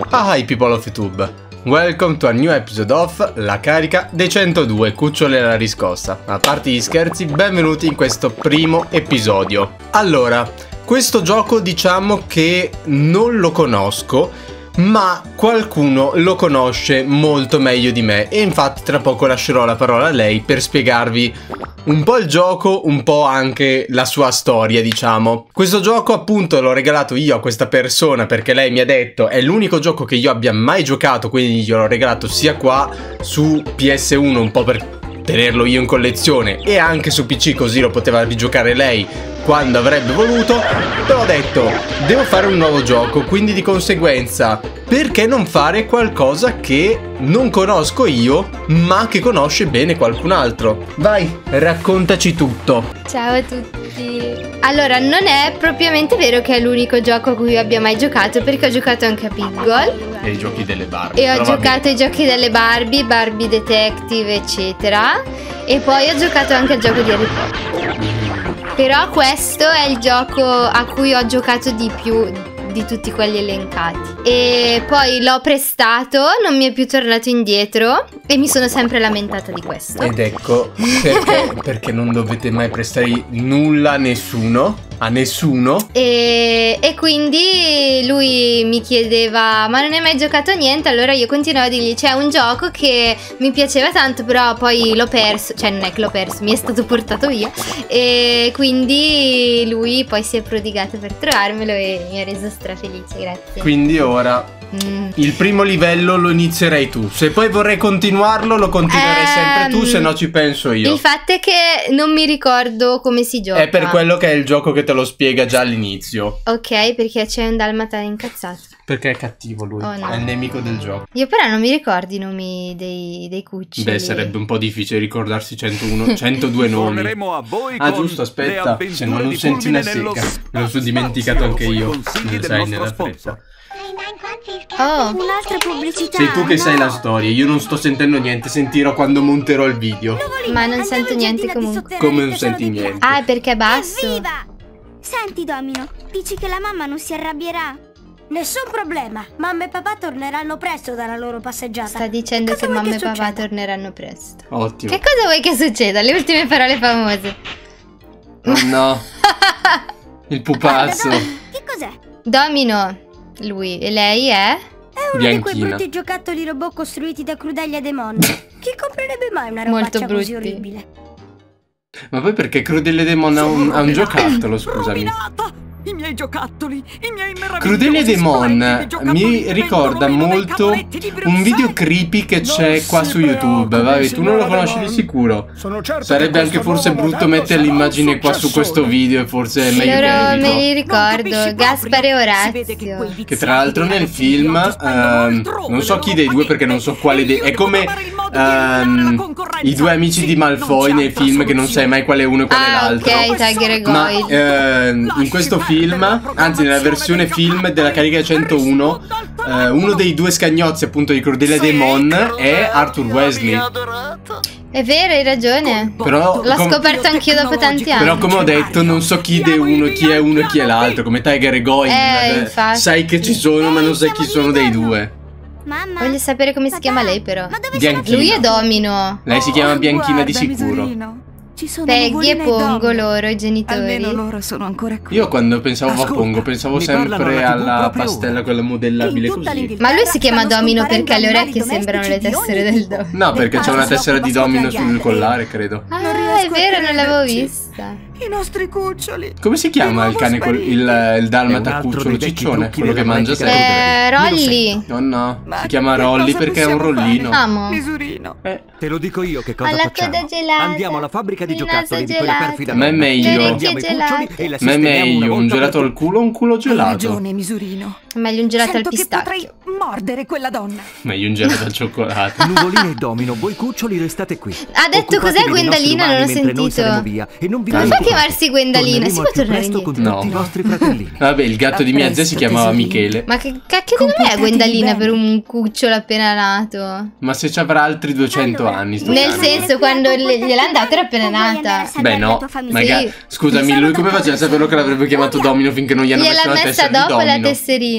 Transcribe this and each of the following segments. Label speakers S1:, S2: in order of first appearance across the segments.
S1: Hi people of YouTube, welcome to a new episode of La carica dei 102 cucciole alla riscossa. A parte gli scherzi, benvenuti in questo primo episodio. Allora, questo gioco diciamo che non lo conosco, ma qualcuno lo conosce molto meglio di me e infatti tra poco lascerò la parola a lei per spiegarvi un po' il gioco, un po' anche la sua storia, diciamo. Questo gioco appunto l'ho regalato io a questa persona perché lei mi ha detto è l'unico gioco che io abbia mai giocato, quindi gliel'ho regalato sia qua su PS1 un po' per tenerlo io in collezione e anche su PC, così lo poteva rigiocare lei quando avrebbe voluto. Però ho detto devo fare un nuovo gioco, quindi di conseguenza perché non fare qualcosa che non conosco io ma che conosce bene qualcun altro. Vai, raccontaci tutto.
S2: Ciao a tutti. Allora, non è propriamente vero che è l'unico gioco a cui io abbia mai giocato, perché ho giocato anche a Piggle
S1: E i giochi delle Barbie.
S2: e ho giocato ai giochi delle Barbie, Barbie Detective eccetera, e poi ho giocato anche al gioco di Harry Potter. Però questo è il gioco a cui ho giocato di più di tutti quelli elencati. E poi l'ho prestato, non mi è più tornato indietro e mi sono sempre lamentata di questo.
S1: Ed ecco perché non dovete mai prestare nulla a nessuno. E
S2: quindi lui mi chiedeva ma non hai mai giocato a niente? Allora io continuavo a dirgli c'è un gioco che mi piaceva tanto però poi l'ho perso. Cioè non è che l'ho perso, mi è stato portato via. E quindi lui poi si è prodigato per trovarmelo e mi ha reso strafelice, grazie.
S1: quindi ora il primo livello lo inizierei tu. Se poi vorrei continuarlo lo continuerai sempre tu, se no ci penso io.
S2: Il fatto è che non mi ricordo come si gioca.
S1: È per quello che è il gioco che te lo spiega già all'inizio.
S2: Ok, perché c'è un dalmata incazzato.
S1: Perché è cattivo lui,
S2: Oh, no.
S1: è il nemico del gioco.
S2: Io però non mi ricordo i nomi dei cuccioli.
S1: Beh, sarebbe un po' difficile ricordarsi 102 nomi. Ah giusto, aspetta, se no non senti una secca. Me lo sono dimenticato anche io. Non sai nella fretta.
S2: Oh,
S3: Un'altra pubblicità.
S1: Sei tu che sai la storia, io non sto sentendo niente, sentirò quando monterò il video.
S2: ma non sento niente comunque.
S1: Come non senti niente?
S2: Ah, è perché è basso.
S3: Evviva! Senti Domino, dici che la mamma non si arrabbierà?
S4: Nessun problema, mamma e papà torneranno presto dalla loro passeggiata.
S2: Sta dicendo
S4: Cosa
S2: che
S4: vuoi
S2: mamma e
S4: che
S2: papà
S4: succeda?
S2: torneranno presto.
S1: Ottimo.
S2: Che cosa vuoi che succeda? Le ultime parole famose.
S1: Oh no. Il pupazzo.
S3: Che cos'è?
S2: Domino, lui, e lei è?
S4: È uno di quei
S1: Bianchina.
S4: brutti giocattoli robot costruiti da Crudelia Demon. Chi comprerebbe mai una robaccia
S2: Molto
S4: così
S2: brutti.
S4: orribile?
S1: Ma poi perché Crudelia Demon ha un giocattolo, scusami.
S5: I miei giocattoli, i miei meravigliosi
S1: Crudelia Demon
S5: splendidi giocattoli
S1: mi
S5: che
S1: ricorda
S5: vengono dai
S1: molto
S5: cavoletti di
S1: un
S5: Bruxelles.
S1: video creepy che c'è
S5: Non
S1: qua
S5: si
S1: su YouTube.
S5: preoccupi,
S1: Vabbè, tu non lo
S5: signora
S1: conosci di
S5: Demon.
S1: sicuro.
S5: Sono certo
S1: Sarebbe
S5: che
S1: anche
S5: questo
S1: forse
S5: nuovo
S1: brutto
S5: modello
S1: mettere
S5: sarà un
S1: l'immagine qua su questo
S5: successone.
S1: video e forse è meglio che
S2: Loro me
S1: evito.
S2: li
S5: Non
S2: ricordo,
S5: capisci
S2: Gaspare e
S5: proprio. Si vede che
S2: Orazio.
S5: quei
S1: Che
S5: viziati
S1: tra l'altro
S5: di
S1: nel
S5: ragazzini
S1: film
S5: oggi spendono altrove
S1: non so
S5: le
S1: chi
S5: loro
S1: dei due perché non so
S5: paghette.
S1: quale
S5: E
S1: dei
S5: io
S1: è
S5: devo
S1: come
S5: trovare il modo di eliminare la concorrenza.
S1: i due amici
S5: Sì,
S1: di
S5: non
S1: Malfoy
S5: c'è
S1: nei
S5: altra
S1: film che non sai
S5: soluzione.
S1: mai quale è uno e quale è
S2: Ah,
S1: l'altro.
S2: ok, Tiger e
S1: Ma
S2: Goyle.
S1: in questo film, anzi nella versione film della carica 101, uno dei due scagnozzi appunto di Crudelia Demon è Arthur Weasley.
S2: È vero, hai ragione.
S1: Però,
S2: L'ho scoperto anch'io dopo tanti anni.
S1: però come ho detto non so chi è uno, chi è uno e chi è l'altro, come Tiger e Goyle.
S2: Infatti.
S1: Sai che ci sono ma non sai chi sono dei due.
S3: Mamma.
S2: Voglio sapere come si chiama lei però.
S3: Ma dove
S1: Bianchina.
S2: Lui è Domino.
S1: Lei si chiama Bianchina di
S5: Guarda,
S1: sicuro.
S5: miserino. Ci sono
S2: Peggy e
S5: Nuvolina
S2: Pongo
S5: Domino.
S2: loro, i genitori.
S5: Almeno loro sono ancora qui.
S1: Io quando pensavo a
S5: Ascolta,
S1: Pongo pensavo
S5: mi parlano
S1: sempre
S5: alla TV
S1: alla
S5: proprio
S1: pastella
S5: ora.
S1: quella modellabile
S4: In tutta
S1: così.
S4: l'Inghilterra
S2: Ma lui si chiama
S4: stanno
S2: Domino
S4: scomparendo
S2: perché le
S4: animali
S2: orecchie sembrano le
S4: domestici di
S2: tessere
S4: ogni
S2: del
S4: tipo.
S2: Domino.
S1: No, perché c'è una tessera di domino sul collare, credo.
S2: Ah,
S5: Non
S2: è
S5: riesco a
S2: vero, non l'avevo
S5: crederci.
S2: vista.
S5: I nostri cuccioli.
S1: Come si chiama il
S5: Di
S1: cane
S5: nuovo
S1: il
S5: È un
S1: dalmata
S5: altro
S1: cucciolo
S5: dei vecchi
S1: ciccione,
S5: trucchi
S1: quello che
S5: della
S1: mangia
S5: magica
S1: sempre.
S2: Rolly.
S1: No, no,
S5: Ma
S1: si chiama
S5: che
S1: Rolly
S5: cosa
S1: perché è un
S5: possiamo
S1: rollino.
S5: fare?
S2: Amo.
S5: Misurino.
S6: Te lo dico io che cosa
S2: Ho la
S6: facciamo.
S2: coda gelata.
S6: Andiamo alla fabbrica di
S2: il naso
S6: giocattoli di quella
S2: gelato.
S6: perfida
S1: Ma è
S6: donna.
S1: meglio.
S2: Le
S6: Prendiamo i
S2: orecchie
S6: cuccioli
S2: gelate.
S6: e la
S1: Ma è
S6: sistemiamo una
S1: meglio un
S6: volta
S1: gelato
S6: per
S1: al culo o un culo
S5: Hai
S1: gelato?
S5: ragione, misurino.
S2: È meglio un gelato al
S5: Sento che potrei
S2: pistacchio.
S5: mordere quella donna.
S1: Meglio un gelato al cioccolato.
S6: Nuvolina e Domino, voi cuccioli restate qui.
S2: Ha detto cos'è
S6: Occupatevi dei nostri
S2: Gwendalina, non
S6: umani
S2: ho
S6: mentre noi saremo
S2: sentito.
S6: via e non vi
S1: Come fa a
S6: preoccupate.
S2: chiamarsi Gwendalina? Si può
S6: Torneremo al più
S2: tornare
S6: presto
S2: indietro?
S6: con tutti
S1: No.
S6: i vostri fratellini.
S1: Vabbè, il gatto di mia zia si chiamava Michele.
S2: Ma che cacchio di nome è
S5: Comportatevi
S2: Gwendalina
S5: bene.
S2: per un cucciolo appena nato?
S1: Ma se ci avrà altri 200 anni sto
S2: Nel
S1: cane.
S2: senso, quando gliel'ha data era appena nata.
S1: Beh no,
S2: Sì.
S1: scusami, lui come faceva a saperlo che l'avrebbe chiamato Domino finché non gli hanno
S2: Gliel'ha
S1: messo la
S2: messa
S1: tessera di
S2: dopo la
S1: Domino?
S2: tesserina.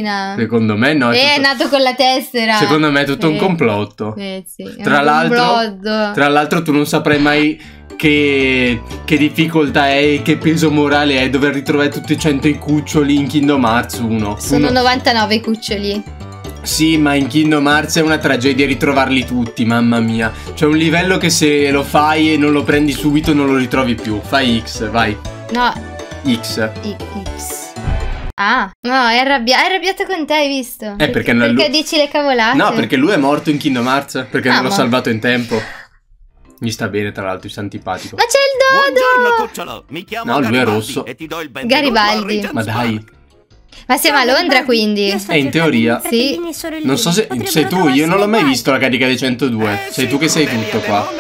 S2: macchina.
S1: Secondo me no.
S2: È nato con la tessera.
S1: Secondo me è tutto un complotto.
S2: Sì, è
S1: Tra l'altro tu non saprai mai che difficoltà è e che peso morale è dover ritrovare tutti i 100 i cuccioli in Kingdom Hearts 1.
S2: Sono 99 i cuccioli.
S1: Sì, ma in Kingdom Hearts è una tragedia ritrovarli tutti, mamma mia. C'è un livello che se lo fai e non lo prendi subito non lo ritrovi più. Fai X, vai.
S2: No.
S1: X.
S2: Ah, no, è arrabbiato con te, hai visto?
S1: Perché
S2: dici le cavolate?
S1: No, perché lui è morto in Kingdom Hearts, perché non l'ho
S2: ma...
S1: salvato in tempo. Mi sta bene, tra l'altro, è antipatico.
S2: Ma c'è il Dodo!
S7: Buongiorno, cucciolo. Mi chiamo
S1: No, lui è
S7: Garibaldi
S1: rosso.
S7: e ti do il benvenuto
S2: Garibaldi.
S7: a
S1: Ma dai.
S2: Ma siamo a Londra, quindi?
S1: In teoria.
S2: Sì.
S1: Non so se sei tu, io non l'ho mai visto la carica dei 102. Sei tu che sei tutto qua.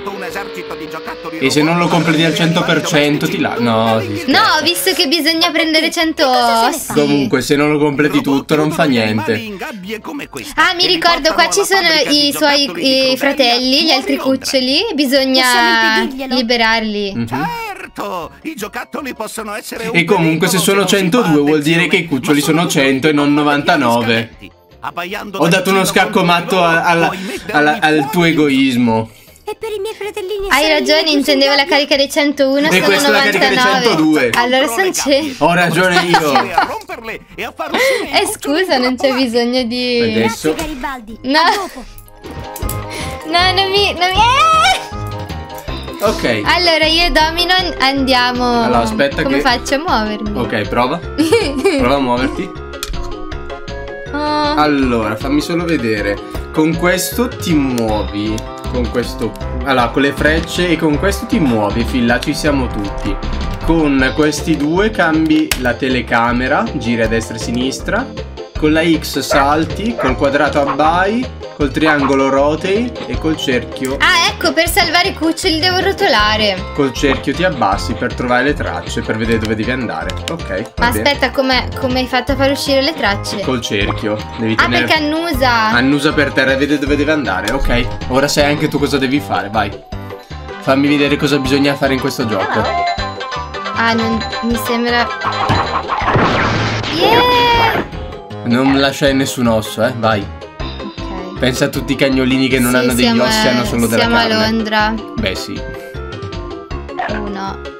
S1: E se non lo completi al 100% ti la... No,
S2: no, ho visto che bisogna prendere 100 ossi.
S1: Comunque, se non lo completi tutto non fa niente.
S2: Ah, mi ricordo, qua ci sono i suoi fratelli, gli altri cuccioli. Bisogna liberarli.
S7: I giocattoli possono essere
S1: e comunque se sono 102 vuol dire che i cuccioli sono 100 e non 99. Ho dato uno scacco matto al tuo egoismo.
S4: E per i miei fratellini e
S2: hai ragione, intendevo la carica dei 101,
S1: e
S2: sono 99.
S1: È la carica dei 102.
S2: Allora sono 100.
S1: Ho ragione io.
S2: Scusa, non c'è bisogno di...
S1: Adesso
S2: no. No, non mi...
S1: Ok.
S2: Allora io e Domino andiamo.
S1: Allora aspetta.
S2: Come faccio a muovermi?
S1: Ok, prova. Prova a muoverti. Allora, fammi solo vedere. Con questo ti muovi. Con questo. Allora, con le frecce. E con questo ti muovi. Fin là ci siamo tutti. Con questi due cambi la telecamera. Giri a destra e a sinistra. Con la X salti. Col quadrato abbai. Col triangolo rotate e col cerchio.
S2: Ah, ecco, per salvare i cuccioli devo rotolare.
S1: Col cerchio ti abbassi per trovare le tracce, per vedere dove devi andare. Ok.
S2: Ma aspetta, come hai fatto a far uscire le tracce?
S1: Col cerchio. Devi tenere...
S2: perché annusa.
S1: Annusa per terra e vede dove deve andare. Ok. Ora sai anche tu cosa devi fare, vai. Fammi vedere cosa bisogna fare in questo gioco.
S2: Ah, non mi sembra... Yeah!
S1: Non lasciare nessun osso, vai. Pensa a tutti i cagnolini che non hanno degli ossi e hanno solo della carne.
S2: Siamo a Londra.
S1: Beh sì.
S2: 1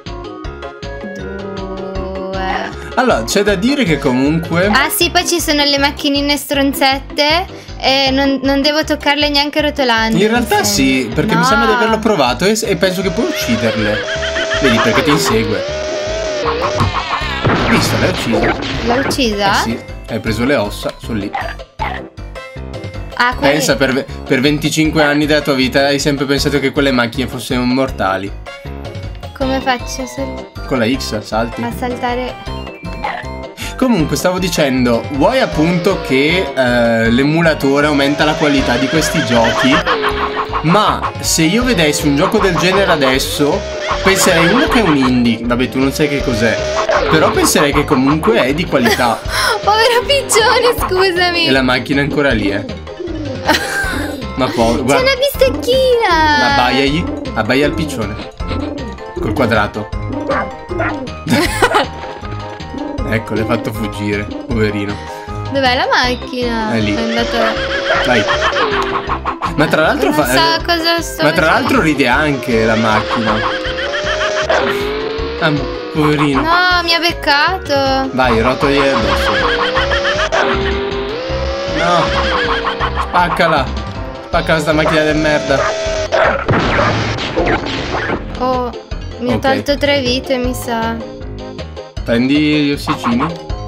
S2: 2.
S1: Allora c'è da dire che comunque...
S2: Ah sì, poi ci sono le macchinine stronzette e non devo toccarle neanche rotolando.
S1: In realtà sì, perché mi sembra di averlo provato e penso che puoi ucciderle. Vedi, perché ti insegue. Visto, l'hai uccisa.
S2: L'ha uccisa?
S1: Sì, hai preso le ossa, sono lì.
S2: Ah,
S1: pensa, per 25 anni della tua vita hai sempre pensato che quelle macchine fossero immortali.
S2: Come faccio
S1: con la X salti?
S2: A saltare.
S1: Comunque stavo dicendo, vuoi appunto che l'emulatore aumenta la qualità di questi giochi? Ma se io vedessi un gioco del genere adesso, penserei uno che è un indie. Vabbè, tu non sai che cos'è, però penserei che comunque è di qualità.
S2: Povero piccione, scusami.
S1: E la macchina è ancora lì, Ma poi, guarda,
S2: c'è una bistecchina.
S1: Abbaiagli, abbaia al piccione. Col quadrato. Ecco, l'hai fatto fuggire, poverino.
S2: Dov'è la macchina?
S1: È lì.
S2: È andato...
S1: Vai. Ma tra l'altro
S2: non so cosa sto
S1: ma tra l'altro ride anche la macchina. Ah, poverino.
S2: No, mi ha beccato.
S1: Vai, rotoli addosso. No. Spaccala. Spaccala sta macchina del merda.
S2: Oh, mi ha tolto 3 vite, mi sa.
S1: Prendi gli ossicini.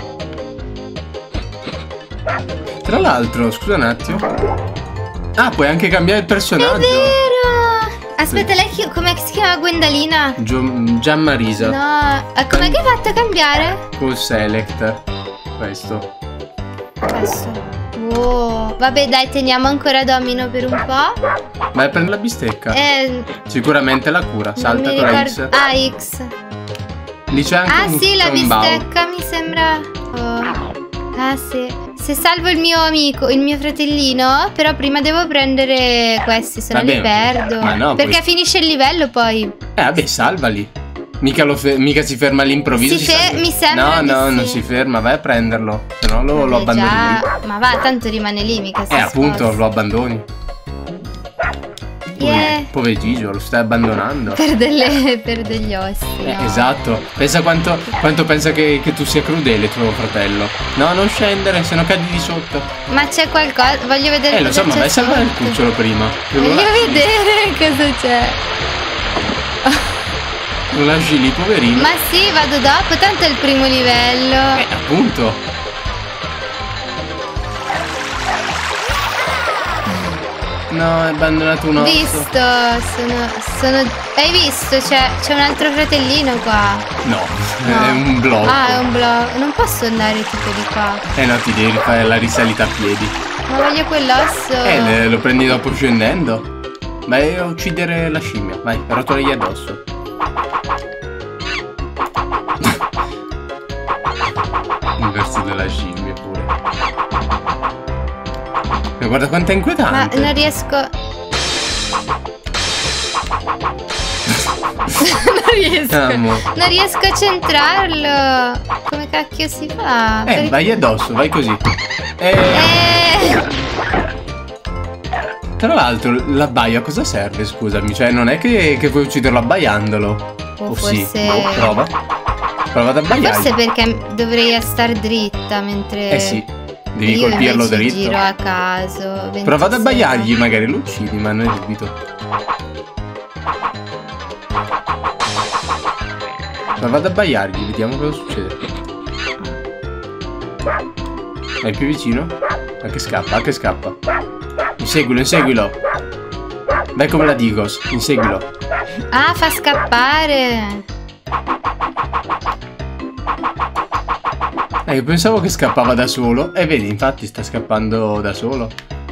S1: Tra l'altro, scusa un attimo. Ah, puoi anche cambiare il personaggio.
S2: È vero. Aspetta, lei come si chiama? Gwendalina?
S1: Gianmarisa.
S2: No, com'è che hai fatto a cambiare?
S1: Col select. Questo.
S2: Oh, vabbè, dai, teniamo ancora Domino per un po'.
S1: Vai a prendere la bistecca. Sicuramente la cura. Salta con la X.
S2: Ah, X.
S1: Lì c'è anche
S2: sì, la bistecca mi sembra. Ah sì. Se salvo il mio amico, il mio fratellino, però prima devo prendere questi, se no li perdo.
S1: Ma no,
S2: perché finisce il livello poi.
S1: Vabbè, salvali. Mica si ferma all'improvviso.
S2: Mi sembra.
S1: No,
S2: di
S1: non
S2: sì.
S1: si ferma, vai a prenderlo. Se no lo abbandoni lì.
S2: Ma va, tanto rimane lì, mica si
S1: Appunto,
S2: sposta.
S1: lo abbandoni. Povero Gigio, lo stai abbandonando.
S2: Per degli ossi. No?
S1: Esatto. Pensa quanto pensa che tu sia crudele, tuo fratello. No, non scendere, se no cadi di sotto.
S2: Ma c'è qualcosa? Voglio vedere
S1: Lo
S2: cosa
S1: so, ma
S2: c'è
S1: vai a salvare il
S2: sotto.
S1: cucciolo prima.
S2: Voglio vedere cosa c'è.
S1: Lo lasci lì, poverino.
S2: Ma sì, vado dopo, tanto è il primo livello.
S1: Appunto. No, è abbandonato un osso.
S2: Visto, hai visto? C'è un altro fratellino qua.
S1: No, è un blocco.
S2: Ah, è un blocco. Non posso andare tipo di qua.
S1: No, ti devi fare la risalita a piedi.
S2: Ma voglio quell'osso.
S1: Lo prendi dopo scendendo. Vai a uccidere la scimmia. Vai, rotolegli addosso. Il verso della scimmia pure. Ma guarda quanto è inquietante.
S2: Ma non riesco. Non riesco a centrarlo. Come cacchio si fa?
S1: Vai addosso, vai così. Tra l'altro, l'abbaio a cosa serve, scusami? Cioè, non è che puoi ucciderlo abbaiandolo.
S2: O
S1: sì.
S2: forse.
S1: Prova. Prova ad abbaiarlo.
S2: Forse perché dovrei star dritta mentre.
S1: Sì. Devi
S2: io
S1: colpirlo
S2: invece
S1: dritto.
S2: Giro a caso. 26.
S1: Prova ad abbaiargli, magari lo uccidi, ma non dubito. Prova ad abbaiargli, vediamo cosa succede. È più vicino? Che scappa. Inseguilo. Vai come la Digos, inseguilo.
S2: Ah, fa scappare.
S1: Io pensavo che scappava da solo. E vedi, infatti sta scappando da solo.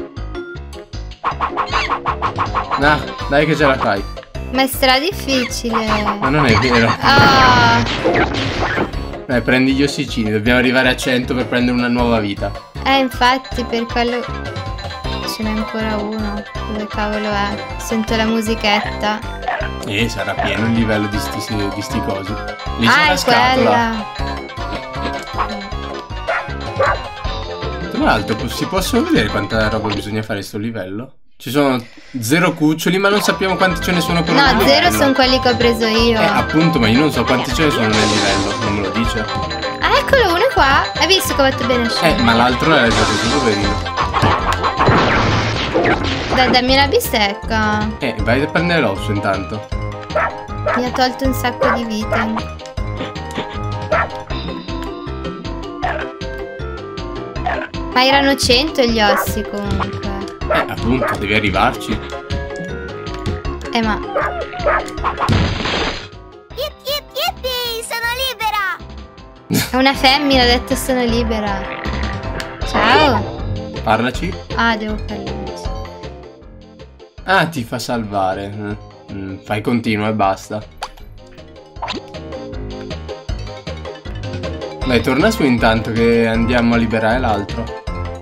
S1: Dai che ce la fai.
S2: Ma è stra difficile.
S1: Ma non è vero.
S2: Ah.
S1: Dai, prendi gli ossicini. Dobbiamo arrivare a 100 per prendere una nuova vita.
S2: Infatti per quello. Ce n'è ancora uno. Dove cavolo è? Sento la musichetta.
S1: Sarà pieno il livello di sti cosi. Lì c'è la
S2: è
S1: scatola.
S2: quella.
S1: Tra l'altro si possono vedere quanta roba bisogna fare a sto livello? Ci sono 0 cuccioli, ma non sappiamo quanti ce ne sono per
S2: No, 0 sono quelli che ho preso io.
S1: Appunto, ma io non so quanti ce ne sono nel livello, non me lo dice.
S2: Ah, eccolo, uno qua. Hai visto che ho fatto bene a scendere?
S1: Ma l'altro era già così, poverino.
S2: Dai, dammi una bistecca.
S1: Vai a prendere l'osso intanto.
S2: Mi ha tolto un sacco di vite. Ma erano 100 gli ossi comunque.
S1: Appunto, devi arrivarci.
S2: Ma
S3: Yippee, sono libera!
S2: è una femmina, ha detto sono libera. Ciao.
S1: Parlaci.
S2: Devo parlarci.
S1: Ti fa salvare. Fai continuo e basta. Dai, torna su intanto che andiamo a liberare l'altro.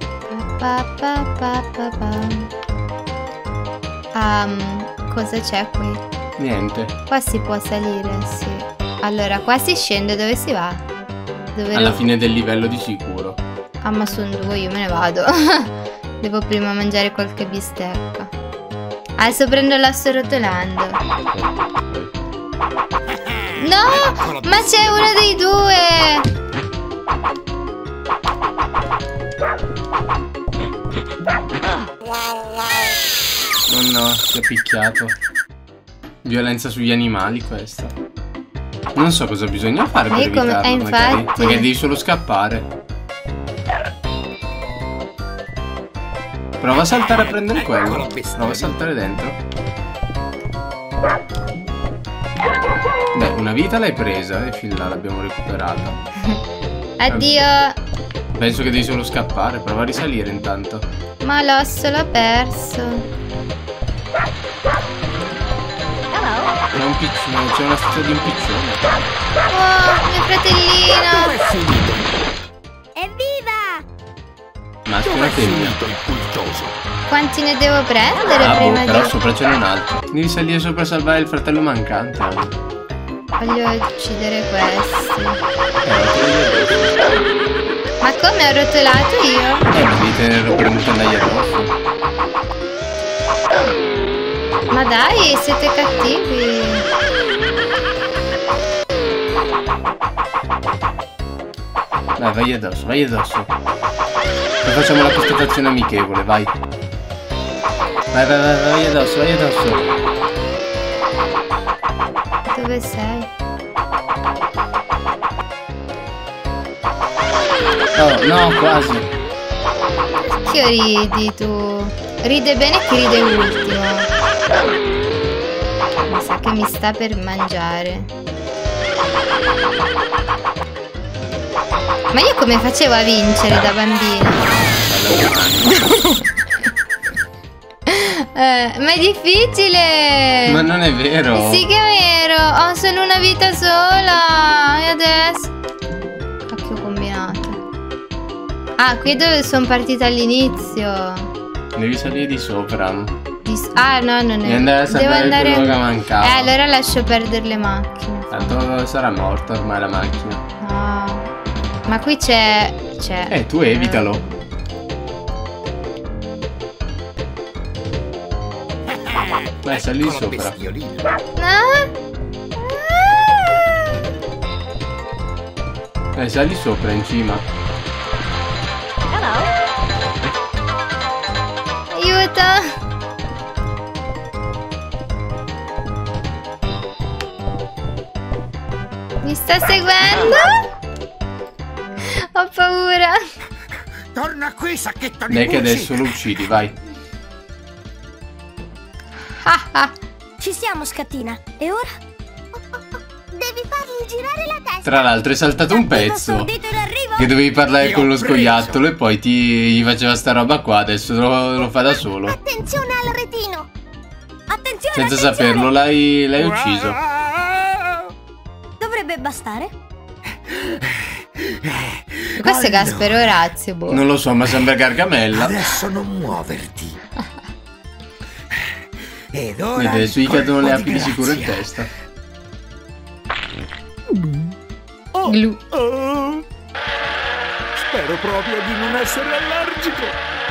S2: Cosa c'è qui?
S1: Niente.
S2: Qua si può salire, sì. Allora, qua si scende, dove si va?
S1: Alla fine del livello di sicuro.
S2: Ma sono 2, io me ne vado. Devo prima mangiare qualche bistecca. Adesso prendo l'asso rotolando. No! Ma c'è uno dei 2!
S1: Oh no, ti ha picchiato. Violenza sugli animali questa. Non so cosa bisogna fare per evitarlo.
S2: Infatti.
S1: Magari devi solo scappare. Prova a saltare a prendere quello. Prova a saltare dentro. Beh, una vita l'hai presa e fin là l'abbiamo recuperata.
S2: Addio.
S1: Penso che devi solo scappare. Prova a risalire intanto.
S2: Ma l'osso l'ho perso.
S1: C'è un piccione, c'è una statua di un piccione.
S2: Oh, mio fratellino.
S3: Evviva!
S1: Ma c'è una femmina.
S2: Quanti ne devo prendere prima
S1: però
S2: di...
S1: sopra c'è un altro. Devi salire sopra a salvare il fratello mancante.
S2: Voglio uccidere questi. Ma come ho rotolato io?
S1: Devi tenerlo premuto andare addosso.
S2: Ma dai, siete cattivi.
S1: Dai, vai addosso, vai addosso. Poi facciamo la constatazione amichevole, vai. Vai addosso, vai addosso.
S2: Dove sei?
S1: Oh, no, quasi.
S2: Che ridi tu? Ride bene chi ride ultimo. Mi sa che mi sta per mangiare. Ma io come facevo a vincere da bambina? Ma è difficile.
S1: Ma non è vero.
S2: Sì che è vero. Ho solo una vita sola. E adesso? Cacchio ho combinato. Ah, qui è dove sono partita all'inizio.
S1: Devi salire di sopra.
S2: Ah no, non è.
S1: Devi andare a
S2: Devo
S1: salvare
S2: andare.
S1: quello che mancava.
S2: Allora lascio perdere le macchine.
S1: Tanto sarà morta ormai la macchina.
S2: No. Ma qui c'è.
S1: Tu evitalo. Vai, sali di sopra. Sali sopra in cima.
S2: Aiuto. Mi sta seguendo? Ho paura.
S7: Torna qui, sacchetto di
S1: Dai che
S7: puzzi.
S1: adesso lo uccidi, vai.
S4: Ci siamo, scattina. E ora?
S3: Devi fargli girare la testa.
S1: Tra l'altro è saltato un pezzo.
S4: Sordito in arrivo.
S1: Che dovevi parlare
S7: Ti
S1: con
S7: ho
S1: lo
S7: preso.
S1: scoiattolo e poi gli faceva sta roba qua, adesso lo fa da solo.
S3: Attenzione al retino.
S4: Attenzione,
S1: Senza
S4: attenzione.
S1: saperlo l'hai ucciso.
S4: Dovrebbe bastare.
S2: Questo è Gaspero Orazio, boh.
S1: Non lo so, ma sembra Gargamella.
S7: Adesso non muoverti. Ed ora
S1: Vedi, adesso gli cadono le
S7: colpo
S1: api di sicuro in
S7: grazia.
S1: testa.
S2: Glu.
S7: Spero proprio di non essere allergico.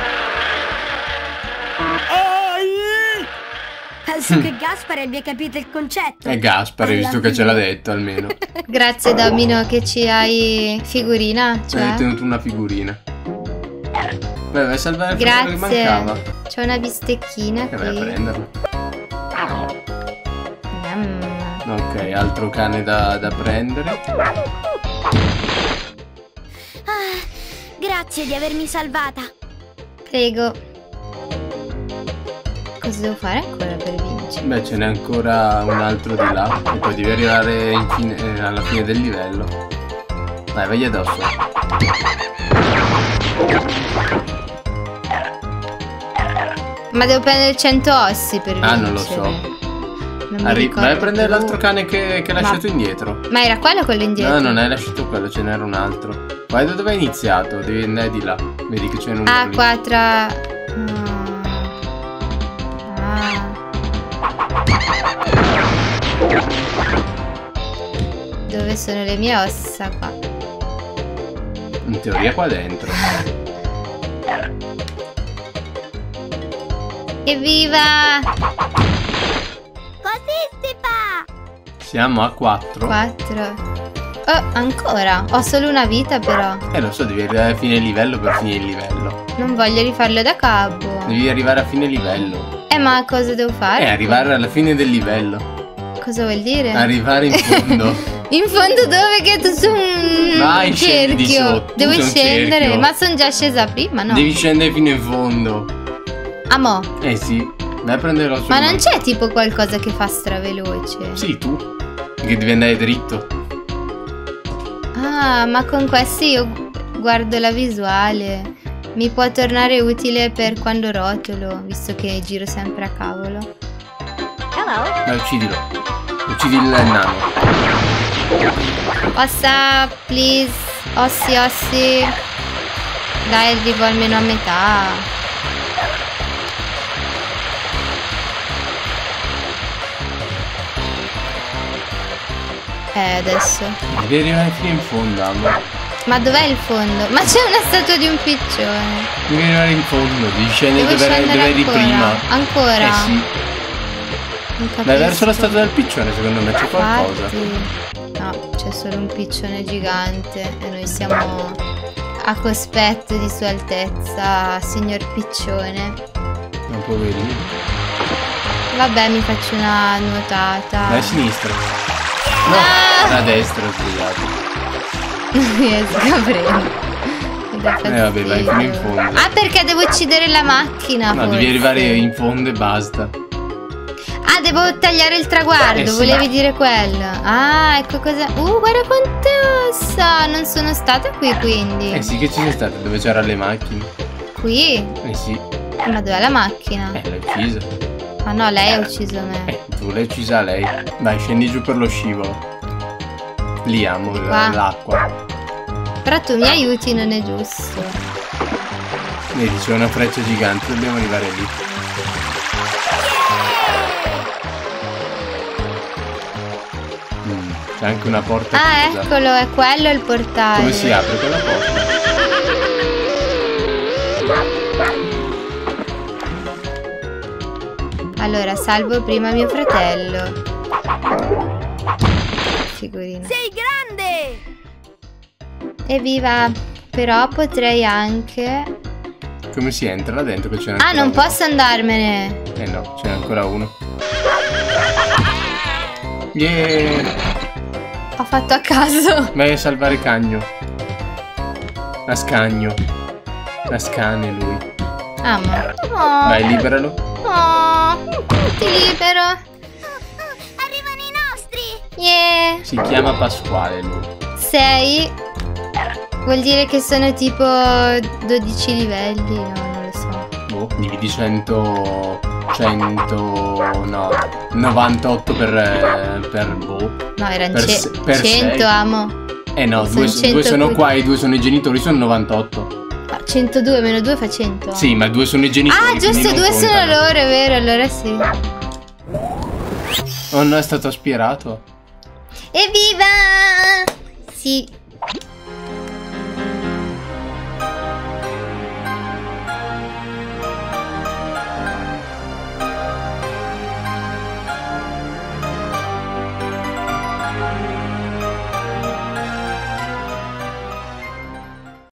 S4: Penso che Gaspare abbia capito il concetto.
S1: È Gaspare,
S4: Alla
S1: visto che ce
S4: fine.
S1: l'ha detto almeno.
S2: Grazie Domino che ci hai figurina.
S1: Ci hai
S2: Cioè.
S1: tenuto una figurina. Beh, vai a salvare il quello che
S2: Grazie.
S1: mancava.
S2: C'è una bistecchina
S1: E vai a
S2: qui.
S1: prenderla.
S2: Mm.
S1: Ok, altro cane da prendere.
S3: Grazie di avermi salvata.
S2: Prego. Cosa devo fare ancora per vincere?
S1: Beh, ce n'è ancora un altro di là. E poi devi arrivare alla fine del livello. Vai addosso.
S2: Ma devo prendere 100 ossi per vincere.
S1: Non lo so.
S2: Non mi ricordo
S1: Vai a prendere
S2: più.
S1: l'altro cane che hai lasciato indietro.
S2: Ma era quello indietro?
S1: No, non hai lasciato quello, ce n'era un altro. Vai da dove hai iniziato, devi andare di là. Vedi che c'è un numero
S2: Ah,
S1: lì.
S2: qua tra... Ah. Dove sono le mie ossa? Qua.
S1: In teoria qua dentro.
S2: Evviva!
S3: Così si fa.
S1: Siamo a 4.
S2: 4. Oh, ancora. Ho solo una vita però.
S1: Lo so, devi arrivare a fine livello per finire il livello.
S2: Non voglio rifarlo da capo.
S1: Devi arrivare a fine livello.
S2: Ma cosa devo fare?
S1: Arrivare alla fine del livello.
S2: Cosa vuol dire?
S1: Arrivare in fondo.
S2: In fondo dove? Che tu su un
S1: Vai, scendi di
S2: cerchio.
S1: sotto,
S2: Devo
S1: c'è un
S2: scendere?
S1: cerchio.
S2: Ma sono già scesa prima, no?
S1: Devi scendere fino in fondo.
S2: Mo.
S1: Sì. Vai a prendere lo
S2: Ma non c'è tipo qualcosa che fa straveloce?
S1: Sì, tu. Che devi andare dritto.
S2: Ah, ma con questi io guardo la visuale. Mi può tornare utile per quando rotolo, visto che giro sempre a cavolo.
S1: Vai, uccidilo. Uccidi il nano.
S2: Ossa, please. Ossi, ossi. Dai, arrivo almeno a metà. Adesso.
S1: Devi arrivare fino in fondo, amore.
S2: Ma dov'è il fondo? Ma c'è una statua di un piccione.
S1: Devi arrivare in fondo, devi scendere
S2: Devo scendere
S1: dove eri
S2: ancora?
S1: prima.
S2: Ancora?
S1: Sì.
S2: Non capisco.
S1: Vai verso la statua del piccione, secondo me c'è qualcosa.
S2: Infatti, no, c'è solo un piccione gigante e noi siamo a cospetto di Sua Altezza, signor Piccione.
S1: Non poverino.
S2: Vabbè, mi faccio una nuotata.
S1: Vai a sinistra. No, a destra, ho sbagliato.
S2: Non riesco a prendere. Mi dà
S1: Vabbè, vai fino in
S2: fastidio.
S1: fondo.
S2: Ah, perché devo uccidere la macchina?
S1: No,
S2: forse.
S1: devi arrivare in fondo e basta.
S2: Ah, devo tagliare il traguardo,
S1: Sì.
S2: volevi dire quello. Ah, ecco cosa. Guarda quante ossa. Non sono stata qui quindi.
S1: Eh sì che ci sei stata, dove c'erano le macchine.
S2: Qui?
S1: Eh sì,
S2: Ma dov'è la macchina?
S1: l'hai uccisa.
S2: Ma no, lei ha ucciso me.
S1: Tu l'hai uccisa lei. Vai, scendi giù per lo scivolo. Lì amo
S2: Qua.
S1: l'acqua.
S2: Però tu mi aiuti, non è giusto.
S1: Vedi, c'è una freccia gigante, dobbiamo arrivare lì. C'è anche una porta
S2: Ah,
S1: chiusa.
S2: eccolo, è quello il portale.
S1: Come si apre quella porta?
S2: Allora, salvo prima mio fratello. Figurina.
S4: Sei grande!
S2: Evviva! Però potrei anche...
S1: Come si entra là dentro? Che c'è
S2: Ah,
S1: ancora
S2: non
S1: uno.
S2: posso andarmene.
S1: Eh no, c'è ancora uno. Yeah!
S2: Ho fatto a caso.
S1: Vai a salvare Cagno. La Scagno. La Scane lui.
S2: Ah, ma...
S1: Vai, liberalo.
S2: Oh, ti libero.
S3: Arrivano i nostri!
S2: Yeah.
S1: Si chiama Pasquale lui.
S2: 6 vuol dire che sono tipo 12 livelli. No, non lo so.
S1: Boh, dividi 100... no, 98 per boh.
S2: No, erano
S1: Per
S2: 100,
S1: sei.
S2: amo.
S1: Eh no,
S2: Sono
S1: due
S2: 100
S1: sono
S2: qui.
S1: qua e 2 sono i genitori, sono 98.
S2: Ah, 102 meno 2 fa 100.
S1: Sì, ma 2 sono i genitori.
S2: Ah,
S1: quindi
S2: giusto,
S1: non
S2: 2 sono
S1: contano.
S2: loro, è vero, allora sì.
S1: Oh no, è stato aspirato.
S2: Evviva! Sì.